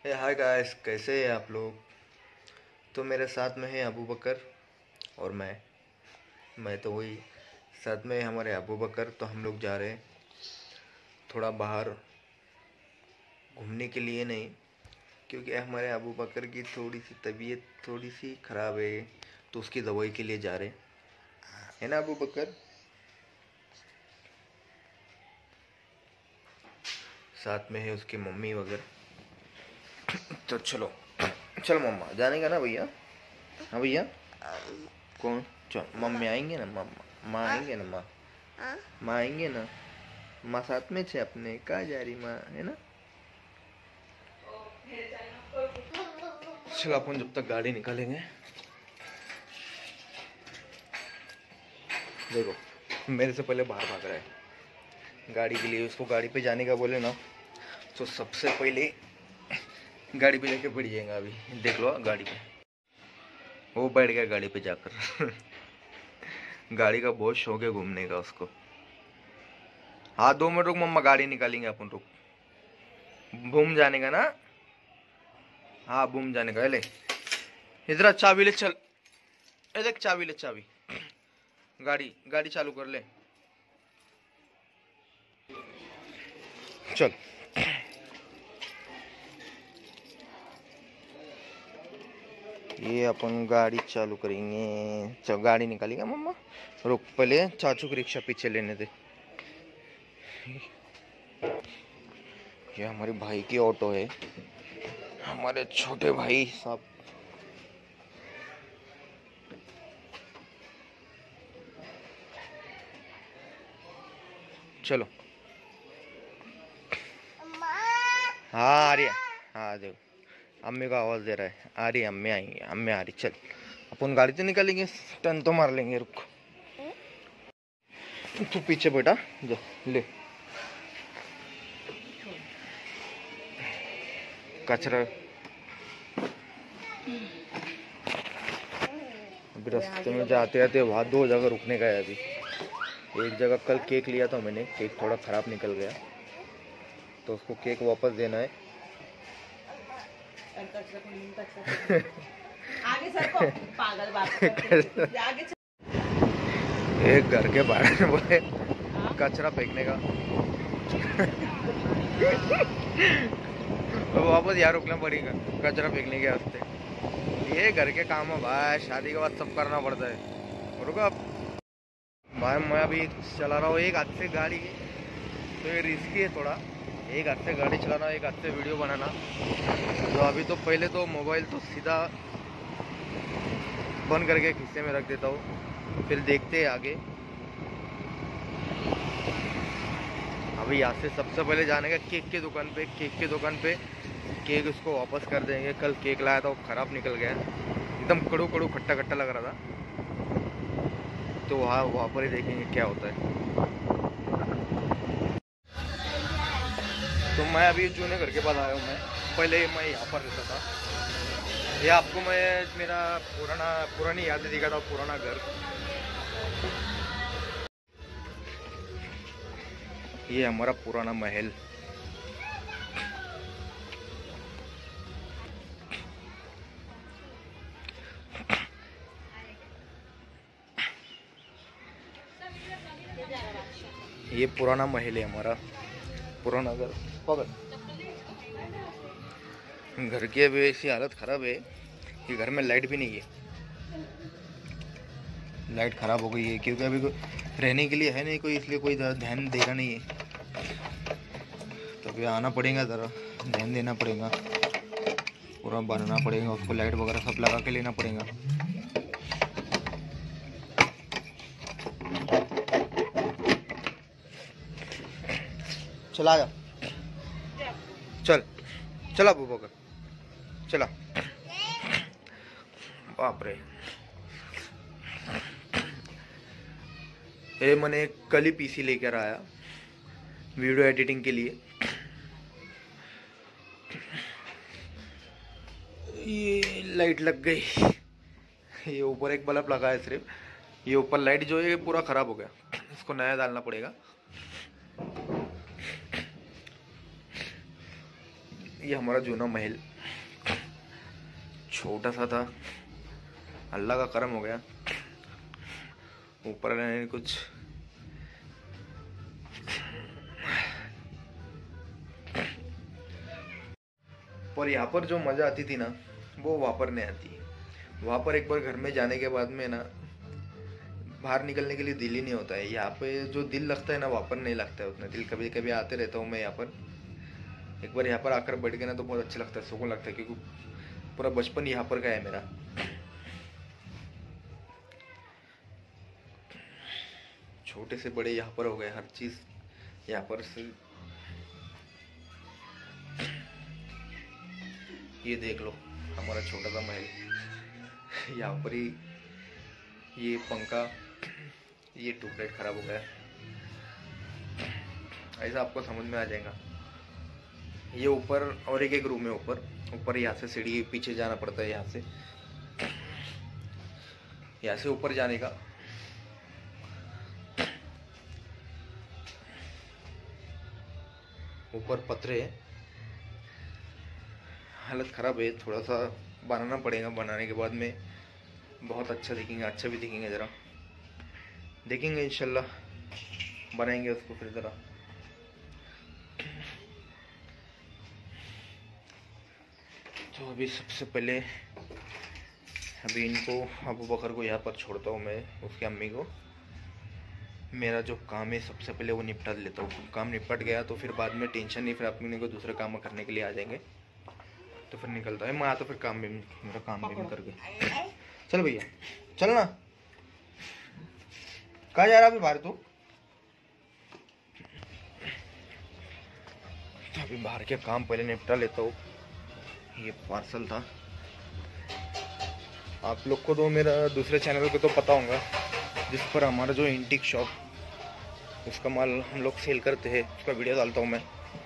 Hi guys, कैसे हैं आप लोग। तो मेरे साथ में है अबू बकर और मैं तो वही साथ में है हमारे अबू बकर। तो हम लोग जा रहे हैं थोड़ा बाहर घूमने के लिए, नहीं क्योंकि हमारे अबू बकर की थोड़ी सी तबीयत थोड़ी सी ख़राब है, तो उसकी दवाई के लिए जा रहे हैं, है ना अबू बकर। साथ में है उसकी मम्मी वगैरह। तो चलो चलो मम्मा जाने का ना भैया। हाँ भैया। कौन? चल मम्मी आएंगे ना, मम्मा माँ आएंगे ना, माँ आएंगे ना, माँ साथ में छे अपने। कहाँ जा रही माँ, है ना। चलो अपन जब तक गाड़ी निकालेंगे, देखो मेरे से पहले बाहर भाग रहा है गाड़ी के लिए। उसको गाड़ी पे जाने का बोले ना तो सबसे पहले गाड़ी पे जाके बैठ जाएगा। अभी देख लो गाड़ी पे वो बैठ गया गाड़ी पे जाकर। गाड़ी का बहुत शौक है घूमने का उसको। हाँ 2 मिनट रुक मम्मा, गाड़ी निकालेंगे अपन, रुक। बूम जाने का ना। हाँ बूम जाने का। ले इधर चाबी ले, चल ए देख चाबी ले, चाबी। गाड़ी गाड़ी चालू कर ले, चल। ये अपन गाड़ी चालू करेंगे। चल गाड़ी निकालेंगे मम्मा, रुक पहले चाचू की रिक्शा पीछे लेने दे। ये हमारे भाई की ऑटो है, हमारे छोटे भाई साहब। चलो हाँ आ रही है। हाँ देखो अम्मी का आवाज़ दे रहा है, आ रही है अम्मी, आएंगे अम्मी आ रही। चल अपन गाड़ी तो निकालेंगे, टर्न तो मार लेंगे, रुक। तू पीछे बैठा जा, ले कचरा। अभी रास्ते में जाते जाते वहाँ 2 जगह रुकने का है। अभी एक जगह कल केक लिया था मैंने, केक थोड़ा ख़राब निकल गया तो उसको केक वापस देना है। आगे सर को पागल बात करते आगे। एक घर के बाहर बोले कचरा फेंकने का। तो वापस यहाँ रुकना पड़ेगा कचरा फेंकने के वास्ते। ये घर के काम है भाई, शादी के बाद सब करना पड़ता है। रुको अब भाई, मैं अभी चला रहा हूँ एक हाथ से गाड़ी, तो ये रिस्की है थोड़ा। एक हाथ से गाड़ी चलाना, एक हाथ से वीडियो बनाना। तो अभी तो पहले तो मोबाइल तो सीधा बंद करके खिस्से में रख देता हूँ, फिर देखते हैं आगे। अभी यहाँ से सबसे पहले जाने का केक की दुकान पे। केक की दुकान पे केक उसको वापस कर देंगे। कल केक लाया था वो ख़राब निकल गया, एकदम कड़ू कड़ू खट्टा खट्टा लग रहा था। तो वहाँ पर ही देखेंगे क्या होता है। तो मैं अभी जूने घर के पास आया हूँ। मैं पहले मैं यहाँ पर रहता था। ये आपको मैं मेरा पुरानी यादें दिखाता हूँ, पुराना घर। ये हमारा पुराना महल। ये पुराना महल है हमारा, पुराना घर। पकड़। घर की अभी ऐसी हालत ख़राब है कि घर में लाइट भी नहीं है। लाइट ख़राब हो गई है क्योंकि अभी रहने के लिए है नहीं कोई, इसलिए कोई ध्यान देगा नहीं है। तो अभी आना पड़ेगा, ज़रा ध्यान देना पड़ेगा, पूरा बनाना पड़ेगा उसको, लाइट वगैरह सब लगा के लेना पड़ेगा। चला जा, चल चला अबू बकर, चला। बाप रे, ये मैंने कल ही पीसी लेकर आया वीडियो एडिटिंग के लिए। ये लाइट लग गई, ये ऊपर एक बल्ब लगा है सिर्फ, ये ऊपर लाइट जो है ये पूरा ख़राब हो गया, इसको नया डालना पड़ेगा। ये हमारा जूना महल छोटा सा था, अल्लाह का करम हो गया, ऊपर रहने ने कुछ पर यहाँ पर जो मज़ा आती थी ना वो वहाँ पर नहीं आती। वहाँ पर एक बार घर में जाने के बाद में ना बाहर निकलने के लिए दिल ही नहीं होता है। यहाँ पे जो दिल लगता है ना वहाँ पर नहीं लगता है उतना दिल। कभी कभी आते रहता हूँ मैं यहाँ पर, एक बार यहाँ पर आकर बैठ गए ना तो बहुत अच्छा लगता है, सुकून लगता है, क्योंकि पूरा बचपन यहाँ पर का है मेरा। छोटे से बड़े यहाँ पर हो गए, हर चीज़ यहाँ पर से। ये देख लो हमारा छोटा सा महल, यहाँ पर ही ये पंखा, ये ट्यूबलाइट खराब हो गया, ऐसा आपको समझ में आ जाएगा। ये ऊपर और एक रूम है ऊपर यहाँ से सीढ़ी पीछे जाना पड़ता है, यहाँ से ऊपर जाने का। ऊपर पत्थरे है, हालत ख़राब है, थोड़ा सा बनाना पड़ेगा। बनाने के बाद में बहुत अच्छा दिखेंगे, अच्छा भी दिखेंगे, ज़रा देखेंगे इंशाल्लाह, बनाएंगे उसको फिर ज़रा। तो अभी सबसे पहले अभी इनको अबू बकर को यहाँ पर छोड़ता हूँ मैं, उसकी अम्मी को। मेरा जो काम है सबसे पहले वो निपटा लेता हूँ। काम निपट गया तो फिर बाद में टेंशन नहीं, फिर अपने को दूसरे काम करने के लिए आ जाएंगे। तो फिर निकलता है मैं आता, फिर काम भी मेरा काम भी करके। चल भैया चल ना, कहाँ जा रहा अभी बाहर तू? तो अभी बाहर के काम पहले निपटा लेता हूँ। ये पार्सल था, आप लोग को तो मेरा दूसरे चैनल पे तो पता होगा, जिस पर हमारा जो एंटीक शॉप, उसका माल हम लोग सेल करते हैं, उसका वीडियो डालता हूँ मैं।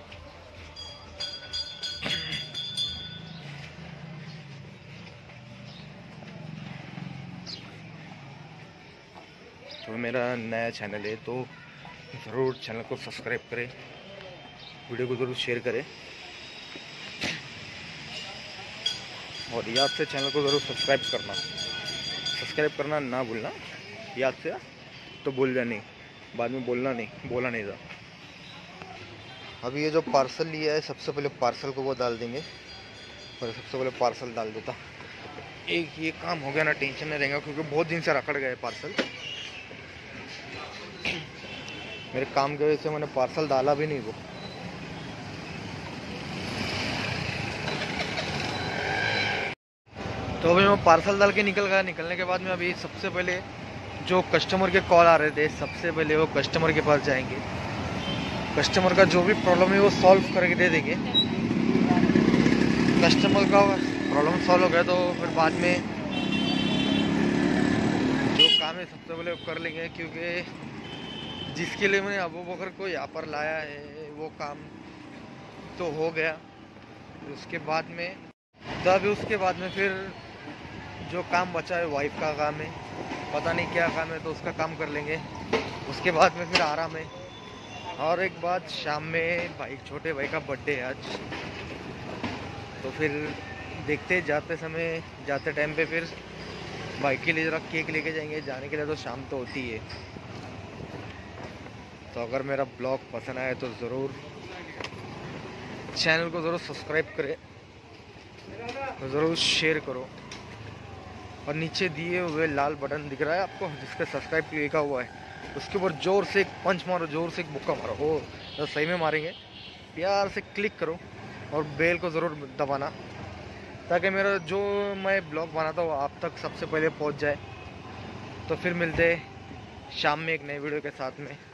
तो मेरा नया चैनल है तो ज़रूर चैनल को सब्सक्राइब करें, वीडियो को ज़रूर शेयर करें, और याद से चैनल को ज़रूर सब्सक्राइब करना ना भूलना, याद से तो भूल जानी, बाद में बोला नहीं था। अभी ये जो पार्सल लिया है सबसे पहले पार्सल को वो डाल देंगे, और सबसे पहले पार्सल डाल देता। एक ये काम हो गया ना, टेंशन नहीं रहेगा, क्योंकि बहुत दिन से रखड़ गए पार्सल। मेरे काम की वजह से मैंने पार्सल डाला भी नहीं वो। तो अभी मैं पार्सल डाल के निकल गया। निकलने के बाद में अभी सबसे पहले जो कस्टमर के कॉल आ रहे थे, सबसे पहले वो कस्टमर के पास जाएंगे। कस्टमर का जो भी प्रॉब्लम है वो सॉल्व करके दे देंगे। कस्टमर का प्रॉब्लम सॉल्व हो गया तो फिर बाद में जो काम है सबसे पहले वो कर लेंगे, क्योंकि जिसके लिए मैंने अबू बकर को यहाँ पर लाया है वो काम तो हो गया। उसके बाद में फिर जो काम बचा है वाइफ का काम है, पता नहीं क्या काम है, तो उसका काम कर लेंगे। उसके बाद में फिर आराम है। और एक बात, शाम में छोटे भाई का बर्थडे है आज, तो फिर देखते जाते टाइम पे फिर भाई के लिए ज़रा केक लेके जाएंगे। जाने के लिए तो शाम तो होती है। तो अगर मेरा ब्लॉग पसंद आए तो ज़रूर चैनल को ज़रूर सब्सक्राइब करें, ज़रूर शेयर करो, और नीचे दिए हुए लाल बटन दिख रहा है आपको, जिसका सब्सक्राइब लिखा हुआ है, उसके ऊपर जोर से एक पंच मारो, जोर से एक मुक्का मारो, हो तो सही में मारेंगे। प्यार से क्लिक करो और बेल को ज़रूर दबाना, ताकि मेरा जो मैं ब्लॉग बनाता हूँ आप तक सबसे पहले पहुँच जाए। तो फिर मिलते हैं शाम में एक नई वीडियो के साथ में।